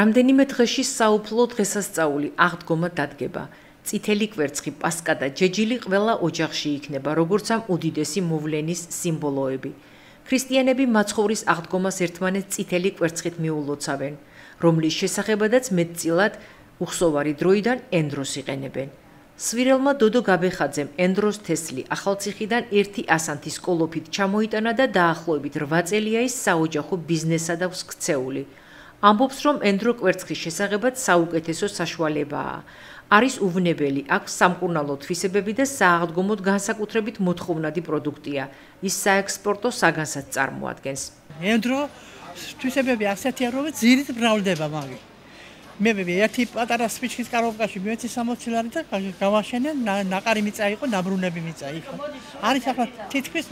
რამდენიმე დღეში საუფლო დღესასწაული აღდგომა დადგება. წითელი კვერცხი, პასკა და ჯეჯილი ყველა ოჯახში იქნება, როგორც ამ უდიდესი მოვლენის სიმბოლოები. ქრისტიანები მაცხოვრის აღდგომას ერთმანეთს წითელი კვერცხით მიულოცავენ, რომლის შესახებადაც მეტწილად უხსოვარი დროიდან ენდროს იყენებენ. სვირელმა დოდო გაბეხაძემ ენდროს თესლი ახალციხიდან 1 ასანთის კოლოფით ჩამოიტანა და დაახლოებით 8 წელია ის საოჯახო ბიზნესად აქვს ქცეული. ამბობს, რომ ენდრო კვერცხის შესახებად საუკეთესო საშუალებაა. არის უვნებელი, აქვს სამკურნალო თვისებები და სააღდგომოდ განსაკუთრებით მოთხოვნადი პროდუქტია. ის საექსპორტო საგანსაც წარმოადგენს. ენდრო თვისებები ასეთია, რომ ძირით მრავლდება მაგი. მე ერთი პატარა სპიჩის კაროვკაში მეცი 60 ლარი და გავაშენე ნაყარი მიწა იყო, ნაბრუნები მიწა იყო. არის ახლა თითქმის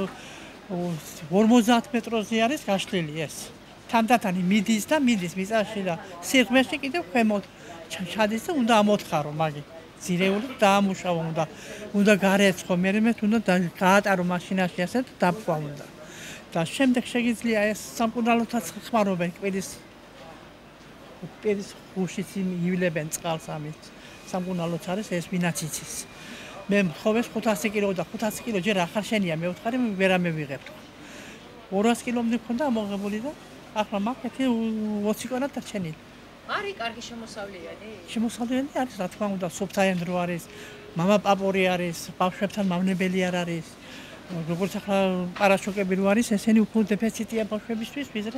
50 მეტროზე არის გაშლილი ეს. თანდათანი მიდის და მიდის მიწაში და სიღრმეში კიდევ ქვემოთ ჩადის და უნდა ამოთხარო მაგი. ძირეული დაამუშავო უნდა გარეცხო, მე უნდა გაატარო მაშინაში ასე და დაფვა უნდა. და შემდეგ შეგიძლია ეს სამკურნალოთაც ხმარობენ პირის ხუშიც ივილებენ წყალს ამით. სამკურნალოც არის ეს ვინაც იცის. მე მხოლოდ 500 კილო და 500 კილო ჯერ ახალ შენია მე ვთხარი ვერა მევიღებთ. 200 კილომდე მქონდა ამოღებული და ახლა მაგეთი 20 კილო დარჩენილი. არის კარგი შემოსავლიანი? შემოსავლიანი არის, რა თქმა უნდა, სოფთაენდრო არის, მამა პაპორი არის, ბავშვებთან მავნებელი არ არის. როგორც ახლა პარაშოკები რო არის, ესენი უფრო დეფიციტია ბავშვებისთვის, ვიზრე.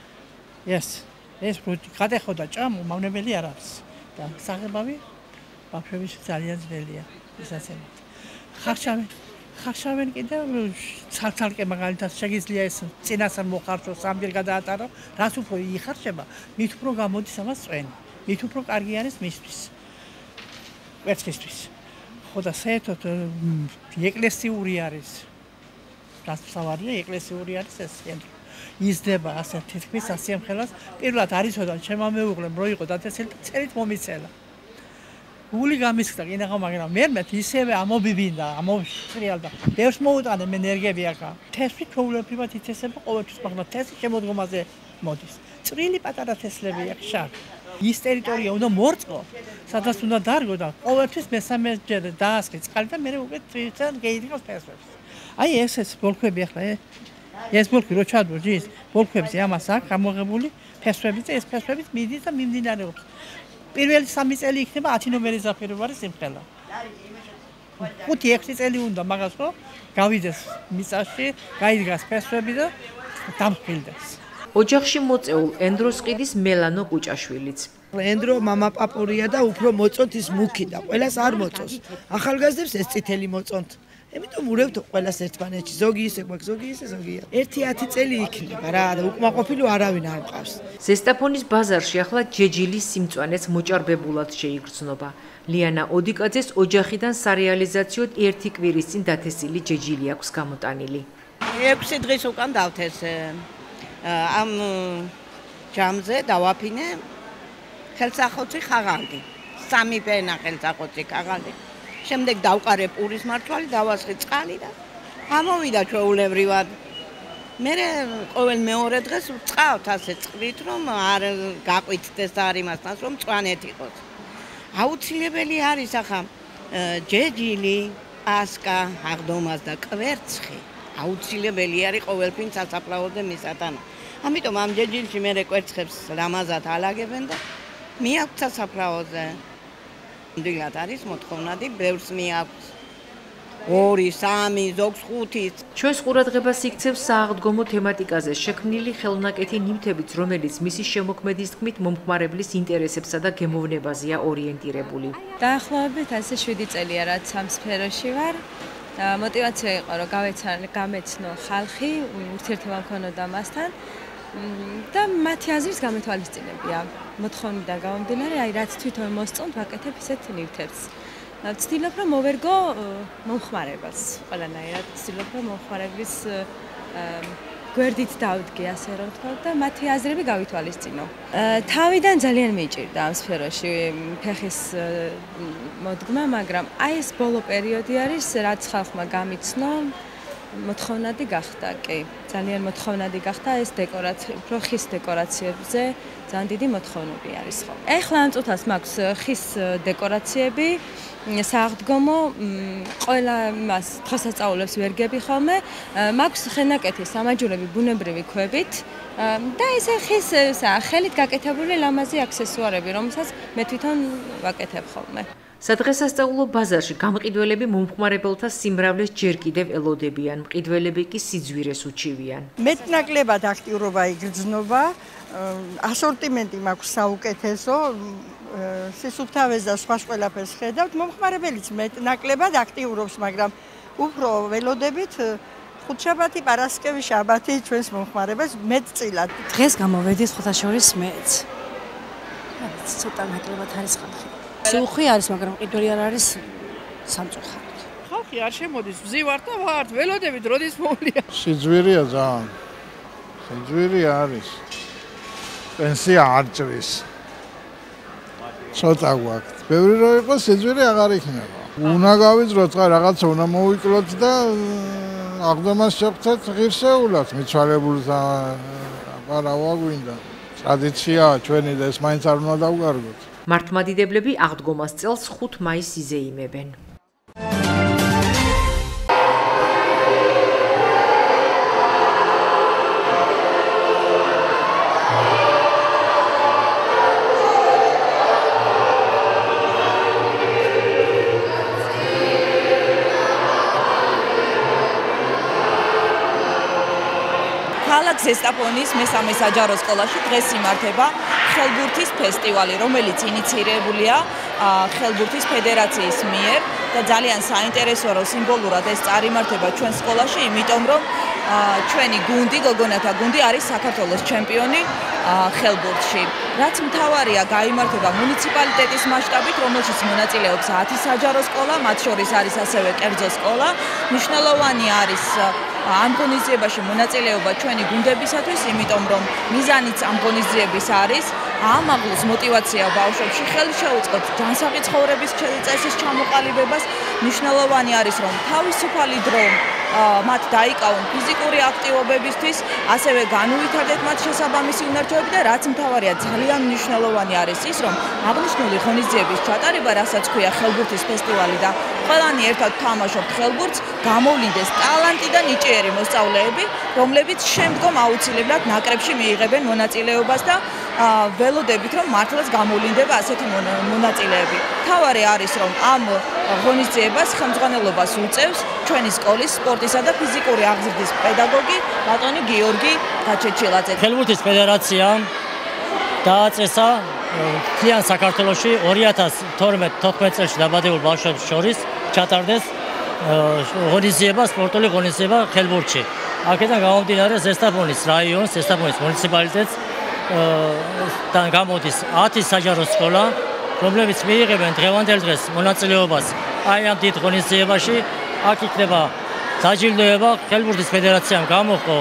ეს გადახო და ჭამო მავნებელი არ არის. და საღებავი ბავშვებისთვის ძალიან ძნელია, ისაცემად. ხარშავენ კიდევ ცალ-ცალკე მაგალითად შეგიძლია ეს წინასწარ მოხარშო, სამჯერ გადაატარო, რაც უფრო იხარშება, მით უფრო გამოდის ამას წვენი. მით უფრო კარგი არის მისთვის. კვერცხისთვის. ხო და საერთოდ ეკლესიური არის. რაც სავარია, ეკლესიური არის ეს ენდრო. იზრდება ასე თითქმის ასიამხელას. პირველად არისოდან შემამეუღლემ რო იყო დათესილი და წერით მომიცელა. გული გამისხდა კიდევ მაგრამ მერმეთ ისევე ამობიბინდა, ამოშრიალდა. ბევრს მოუტანა ენერგიები ახლა. თესლი ჩვეულებრივად იცესება ყოველთვის, მაგრამ თესლი შემოდგომაზე მოდის. წვრილი პატარა თესლები აქვს შავი. ის ტერიტორია უნდა მორწყო, სადაც უნდა დარგო და ყოველთვის მესამეჯერ დაასხი წყალი და მერე უკვე თვითონ გეიდგოს თესლებს. აი ეს ბოლქვები ახლა ეს ბოლქვი რო ჩადო ჯის, ბოლქვებზე ამას აქვს ამოღებული ფესვები და ეს ფესვები მიდის და მიმდინარეობს. პირველი 3 წელი იქნება 10 ნომერი ზაფხულობარი სიმხელა. 5-6 წელი უნდა მაგას რომ გავიდეს მიწაში, გაიდგას ფესვები და დამხილდეს. ოჯახში მოწეულ ენდროს ყიდის მელანო კუჭაშვილიც. ენდრო მამა პაპორია და უფრო მოწონთ ის მუქი და ყველას არ მოწონს. ახალგაზრდებს ეს წითელი მოწონთ. Emitom ურევთ ყველას ერთმანეთში, ზოგი ისე გვაქვს, ზოგი ისე ზოგია. 1-10 წელი იქნება რა და უკმაყოფილო არავინ არ მყავს. ზესტაფონის ბაზარში ახლა ჯეჯილის სიმწვანეც მოჭარბებულად შეიგრძნობა. ლიანა ოდიკაძეს ოჯახიდან სარეალიზაციოდ 1 კვირის წინ დათესილი ჯეჯილი აქვს გამოტანილი. 6 დღის უკან დავთესე. ამ ჯამზე დავაფინე ხელსახოცი ხაღალდი. 3 პენა ხელსახოცი ხაღალდი. შემდეგ დავყარე პურის მართვალი, დავასხი წყალი და ამოვიდა ჩვეულებრივად. მე ყოველ მეორე დღეს ვწყავთ ასე წყლით, რომ არ გაყვიტდეს და არ იმასთან, რომ მწვანეთ იყოს. აუცილებელი არის ახლა ჯეჯილი, პასკა, აღდგომას და კვერცხი. აუცილებელი არის ყოველფრინც სასაფლაოზე მისატანა. ამიტომ ამ ჯეჯილში მე კვერცხებს რამაზად ალაგებენ და მიაქვთ სასაფლაოზე. დილად არის მოთხოვნადი, ბევრს მიაქვს 2-3, ზოგს 5. ჩვენს ყურადღებას იქცევს სააღდგომო თემატიკაზე შექმნილი ხელნაკეთი ნივთებიც, რომელიც მისი შემოქმედის თქმით მომხმარებლის ინტერესებსა და გემოვნებაზეა ორიენტირებული. დაახლოებით ასე 7 წელია რაც ამ სფეროში ვარ და мотиваცია იყო რომ გამეცნო ხალხი, ურთიერთობა მქონოდა მასთან. და მათი აზრის გამეთვალისწინებია. მოთხოვნიდან გამომდინარე, აი რაც თვითონ მოსწონთ, ვაკეთებ ისეთ ნივთებს. ვცდილობ რომ მოვერგო მომხმარებელს. ყველანაირად ვცდილობ რომ მომხმარებლის გვერდით დავდგე, ასე რომ ვთქვა და მათი აზრები გავითვალისწინო. თავიდან ძალიან მიჭირდა ამ სფეროში ფეხის მოდგმა, მაგრამ აი ეს ბოლო პერიოდი არის, რაც ხალხმა გამიცნო. მოთხოვნადი გახდა, კი. ძალიან მოთხოვნადი გახდა ეს დეკორაცია, უფრო ხის დეკორაციებზე ძალიან დიდი მოთხოვნები არის ხო. ეხლა ამ წუთას მაქვს ხის დეკორაციები, სააღდგომო, ყველა იმას დღესასწაულებს ვერ გები ხოლმე, მაქვს ხენაკეთის სამაჯურები ბუნებრივი ქვებით და ესე ხის ხელით გაკეთებული ლამაზი აქსესუარები, რომელსაც მე თვითონ ვაკეთებ ხოლმე. სადღესასწაულო ბაზარში გამყიდველები მომხმარებელთა სიმრავლეს ჯერ კიდევ ელოდებიან, მყიდველები კი სიძვირეს უჩივიან. მეტნაკლებად აქტიურობა იგრძნობა, ასორტიმენტი მაქვს საუკეთესო, სისუფთავეს და სხვა ყველაფერს ხედავთ, მომხმარებელიც მეტნაკლებად აქტიურობს, მაგრამ უფრო ველოდებით ხუთშაბათი, პარასკევი, შაბათი ჩვენს მომხმარებელს მეტწილად. დღეს გამოვედი ხუთაშორის მეც. ცოტა ნაკლებად არის ხალხი. სუხი არის, მაგრამ მყიდველი არ არის სამწუხაროდ. ხალხი არ შემოდის, ვზივართ და ვართ, ველოდებით როდის მოვლია. სიძვირია ძალიან. სიძვირი არის. პენსია არ ჭრის. ცოტა გვაქვს. ბევრი რო იყოს, სიძვირი აღარ იქნება. უნდა გავიძროთ, რაღაცა უნდა მოვიკლოთ და აღდგომას შევხვდეთ ღირსეულად, მიცვალებულს არა გვინდა. ტრადიციაა ჩვენი და ეს მაინც არ უნდა დავგარგოთ. მართლმადიდებლები აღდგომას წელს 5 მაისს იზეიმებენ. ქალაქ ზესტაფონის მესამე საჯარო სკოლაში დღეს იმართება ხელბურთის ფესტივალი, რომელიც ინიცირებულია ხელბურთის ფედერაციის მიერ და ძალიან საინტერესოა, რომ სიმბოლურად ეს წარიმართება ჩვენ სკოლაში, იმიტომ რომ ჩვენი გუნდი, გოგონათა გუნდი არის საქართველოს ჩემპიონი ხელბურთში. რაც მთავარია, გაიმართება მუნიციპალიტეტის მასშტაბით, რომელშიც მონაწილეობს 10 საჯარო სკოლა, მათ შორის არის ასევე კერძო სკოლა. მნიშვნელოვანი არის ამ ღონისძიებაში მონაწილეობა ჩვენი გუნდებისათვის, იმიტომ რომ მიზანიც ამ ღონისძიების არის ამაღლოს მოტივაცია ბავშვებში, ხელი შეუწყოთ ჯანსაღი ცხოვრების წესის ჩამოყალიბებას. მნიშვნელოვანი არის, რომ თავისუფალი დრო მათ დაიკავონ ფიზიკური აქტივობებისთვის, ასევე განუვითარდეთ მათ შესაბამისი უნარჩვევები და რაც მთავარია, ძალიან მნიშვნელოვანი არის ის, რომ აღნიშნული ღონისძიების ჩატარება, რასაც ქვია ხელბურთის ფესტივალი და ყველანი ერთად თამაშობთ ხელბურთს, გამოვლინდეს ტალანტი და ნიჭიერი მოსწავლეები, რომლებიც შემდგომ აუცილებლად ნაკრებში მიიღებენ მონაწილეობას და ველოდებით, რომ მართლაც გამოვლინდება ასეთი მონაწილეები. მთავარი არის, რომ ამ ღონისძიებას ხელმძღვანელობას უწევს ჩვენი სკოლის სპორტისა და ფიზიკური აღზრდის პედაგოგი ბატონი გიორგი გაჩეჩილაძე. ხელბურთის ფედერაციამ დააწესა მთლიან საქართველოში 2012-14 წელს დაბადებულ ბავშვებს შორის ჩატარდეს ღონისძიება, სპორტული ღონისძიება ხელბურთში. აქედან გამომდინარე ზესტაფონის რაიონს, ზესტაფონის მუნიციპალიტეტს გამოდის 10 საჯარო სკოლა, რომლებიც მიიღებენ დღევანდელ დღეს მონაწილეობას აი ამ დიდ ღონისძიებაში. აქ იქნება დაჯილდოება, ხელბურთის ფედერაციამ გამოყო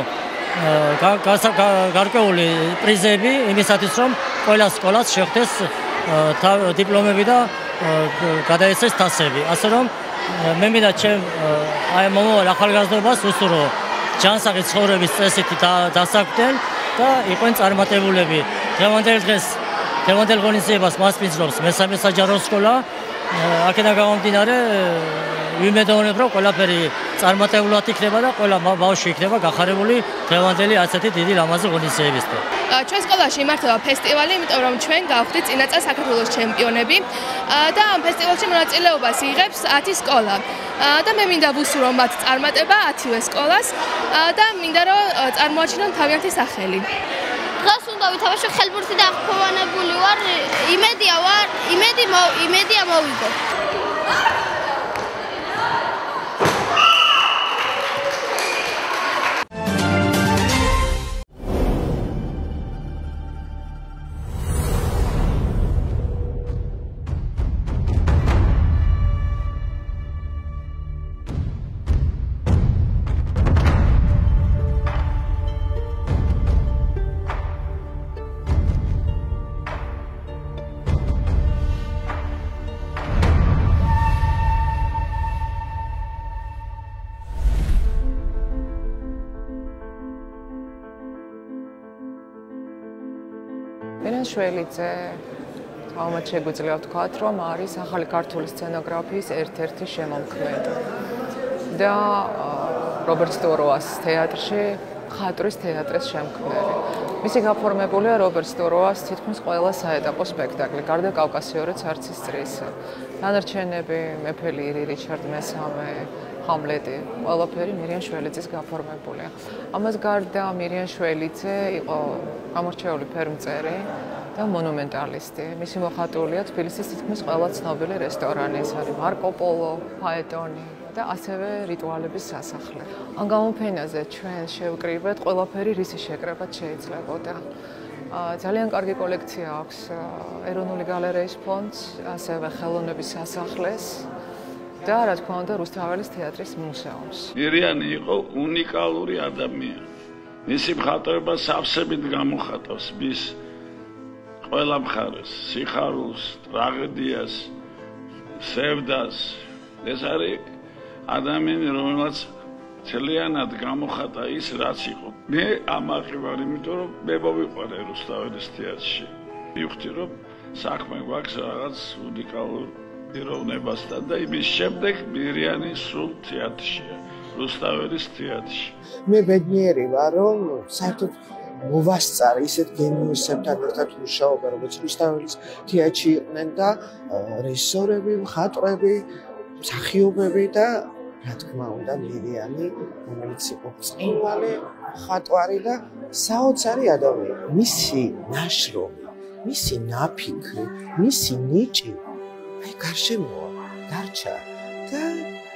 გარკვეული პრიზები იმისათვის, რომ ყველა სკოლას შეხვდეს დიპლომები და გადაეცეს თასები. ასე რომ მე მინდა ჩემ აი მომავალ ახალგაზრდობას უსურვო ჯანსაღი ცხოვრების წესით დასაკვდნენ და იყვნენ წარმატებულები. დღევანდელ ღონისძიებას მასპინძლობს მესამე საჯარო სკოლა. აქედან გამომდინარე ვიმედოვნებ, რომ ყველაფერი წარმატებულად იქნება და ყველა ბავშვი იქნება გახარებული დღევანდელი ასეთი დიდი ლამაზი ღონისძიებისთვის. ჩვენ სკოლაში იმართება ფესტივალი, იმიტომ რომ ჩვენ გავხდით წინა წელს საქართველოს ჩემპიონები და ამ ფესტივალში მონაწილეობას იღებს 10 სკოლა. და მე მინდა ვუსურვო მათ წარმატება 10-ვე სკოლას და მინდა რომ წარმოაჩინონ თავიანთი სახელი. დღეს უნდა ვითამაშო ხელბურთი და აღფრთოვანებული ვარ, იმედია მოვიგო. მირიანშვილიძე თავად შეგვიძლია ვთქვათ, რომ არის ახალი ქართული სცენოგრაფიის ერთ-ერთი შემომქმნელი და რობერტ სტუროას თეატრში ხატვის თეატრის შემქმნელი. მისი გაფორმებულია რობერტ სტუროას თითქმის ყველა საეტაპო სპექტაკლი, გარდა კავკასიური ცარცის წრის. დანარჩენები, მეფე ლირი, რიჩარდ მესამე, ჰამლეტი, ყველაფერი მირიანშვილიძის გაფორმებულია. ამას გარდა მირიანშვილიძე იყო გამორჩეული ფერმწერი და მონუმენტალისტი. მისი მოხატულია თბილისის თითქმის ყველა ცნობილი რესტორანი, ეს არის მარკო პოლო, ფაეტონი და ასევე რიტუალების სასახლე. ამ გამოფენაზე ჩვენ შევკრიბეთ ყველაფერი, რისი შეკრებაც შეიძლებოდა. ძალიან კარგი კოლექცია აქვს ეროვნული გალერეის ფონდს, ასევე ხელოვნების სასახლეს და რა თქმა უნდა რუსთაველის თეატრის მუზეუმს. მირიანი იყო უნიკალური ადამიანი. მისი მხატვრობა სავსებით გამოხატავს მის ყველა მხარეს, სიხარულს, ტრაგედიას, სევდას. ეს არის ადამიანი, რომელსაც ძალიან გამოხატა ის, რაც იყო. მე ამაყი ვარ, იმიტომ რომ მე მოვიყვანე რუსთაველის თეატრში. მივხვდი, რომ საქმე გვაქვს რაღაც უნიკალურ პიროვნებასთან და იმის შემდეგ მირიანი სულ თეატრშია, რუსთაველის თეატრში. მე ბედნიერი ვარ, რომ საერთოდ მოვასწარე ისეთ გენიოსებთან ერთად მუშაობა, როგორც რუსთაველის თეატრში იყვნენ და რეჟისორები, მხატვრები, მსახიობები და რა თქმა უნდა მირიანი, რომელიც იყო ბრწყინვალე მხატვარი და საოცარი ადამიანი. მისი ნაშრომი, მისი ნაფიქრი, მისი ნიჭი აი გარშემოა დარჩა და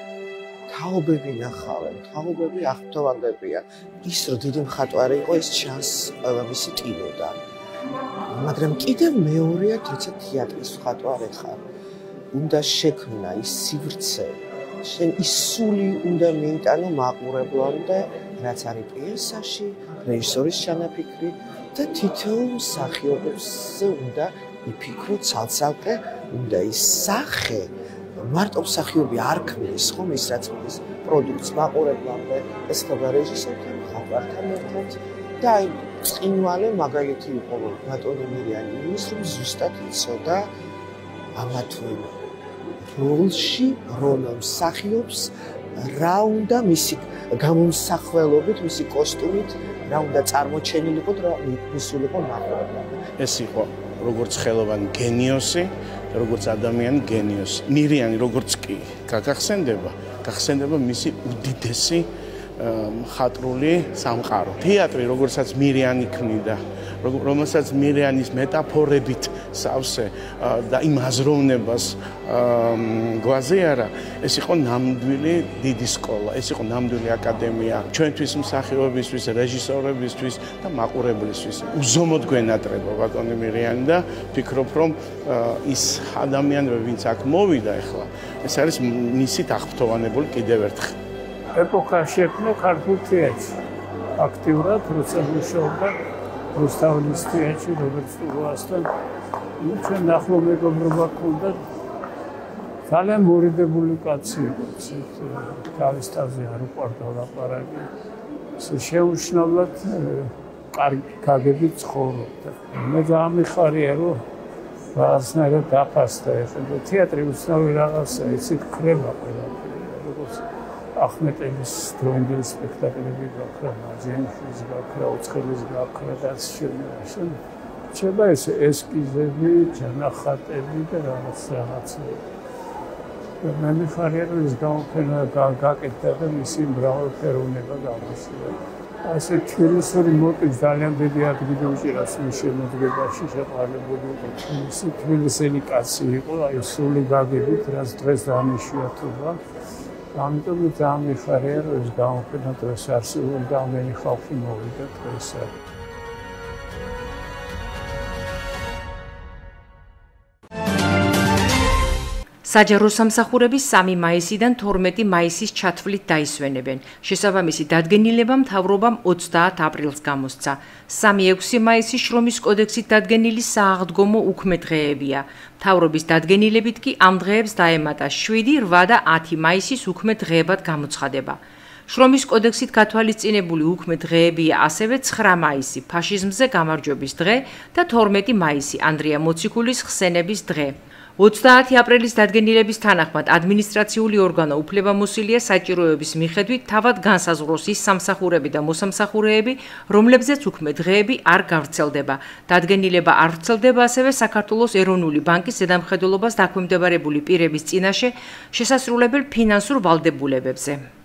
თაობები ნახავენ, თაობები აღფრთოვანდებიან. ის რომ დიდი მხატვარი იყო, ის ჩანს ყველა მისი ტილოდან. მაგრამ კიდევ მეორეა, თორსა თეატრის მხატვარი ხარ. უნდა შექმნა ის სივრცე, შენ ის სული უნდა მიიტანო მაყურებლამდე, რაც არის პიესაში, რეჟისორის ჩანაფიქრი და თითოეულ მსახიობებს უნდა იფიქრო ცალ-ცალკე, უნდა ის სახე მარტო მსახიობი არ ქმნის, ხომ ის რაც ქმნის პროდუქტს მაყურებლამდე, ეს ხდება რეჟისორთან, მხატვართან ერთად და აი ბრწყინვალე მაგალითი იყო ბატონი მირიანი იმის, რომ ზუსტად იცოდა ამა თუ იმ როლში, რომელ მსახიობს რა უნდა მისი გამომსახველობით, მისი კოსტუმით, რა უნდა წარმოჩენილიყო და რა მისულიყო მაყურებლამდე. ეს იყო როგორც ხელოვანი გენიოსი, როგორც ადამიანი გენიოსი. მირიანი როგორც კი გახსენდება მისი უდიდესი მხატვრული სამყარო. თეატრი, როგორცაც მირიანი ქმნიდა, რომელსაც მირიანის მეტაფორებით სავსე და იმ აზროვნებას გვაზიარა, ეს იყო ნამდვილი დიდი სკოლა, ეს იყო ნამდვილი აკადემია ჩვენთვის მსახიობებისთვის, რეჟისორებისთვის და მაყურებლისთვის. უზომოდ გვენატრება ბატონი მირიანი და ვფიქრობ, რომ ის ადამიანები, ვინც აქ მოვიდა ახლა, ეს არის მისით აღფრთოვანებული კიდევ ერთხელ. ეპოქა შექმნა ქართულ თეატრში. აქტიურად როცა მუშაობდა რუსთაველის თეატრში რობერტ სტუროასთან, ჩვენ ახლო მეგობრობა ჰქონდა. ძალიან მორიდებული კაცი იყო, თავის თავზე არ უყვარდა ლაპარაკი. შეუშნებლად კარგი გაგებით ცხოვრობდა. მე გამიხარია, რომ რაღაცნაირად დაფასდა ეხლა თეატრი უცნაური რაღაცა, იცით, ქრება ყველაფერი, როგორც ახმეტელის დროინდელი სპექტაკლები გაქრა, მაჯენშვილის გაქრა, უცხელის გაქრა და შემოაშენ. ჩება ეს ესკიზები, ჯანახატები და რაღაცა. მე მიხარია, რომ ეს გამოფენა გაკეთდა და მისი მრავალფეროვნება გამოსულა. ასე თბილისური მოტივი ძალიან დიდი ადგილი უჭირავს მის შემოდგებაში, შეყარებული იყო თბილისელი კაცი იყო, აი სული გაგებით, რაც დღეს დანიშნულება. ამიტომ ძალიან მიხარია, რომ ეს გამოფენა დღეს არსებობს და ამენი ხალხი მოვიდა დღეს. საჯარო სამსახურები 3 მაისიდან 12 მაისის ჩათვლით დაისვენებენ. შესაბამისი დადგენილება მთავრობამ 30 აპრილს გამოსცა. 3-6 მაისი შრომის კოდექსით დადგენილი სააღდგომო უქმე დღეებია. მთავრობის დადგენილებით კი ამ დღეებს დაემატა 7, 8 და 10 მაისის უქმე დღეებად გამოცხადება. შრომის კოდექსით გათვალისწინებული უქმე დღეებია ასევე 9 მაისი, ფაშიზმზე გამარჯვების დღე და 12 მაისი, ანდრია მოციქულის ხსენების დღე. 30 აპრილის დადგენილების თანახმად ადმინისტრაციული ორგანო უფლებამოსილია საჭიროების მიხედვით თავად განსაზღვროს ის სამსახურები და მოსამსახურეები, რომლებზეც უქმე დღეები არ გავრცელდება. დადგენილება არ ვრცელდება ასევე საქართველოს ეროვნული ბანკის ზედამხედველობას დაქვემდებარებული პირების წინაშე შესასრულებელ ფინანსურ ვალდებულებებზე.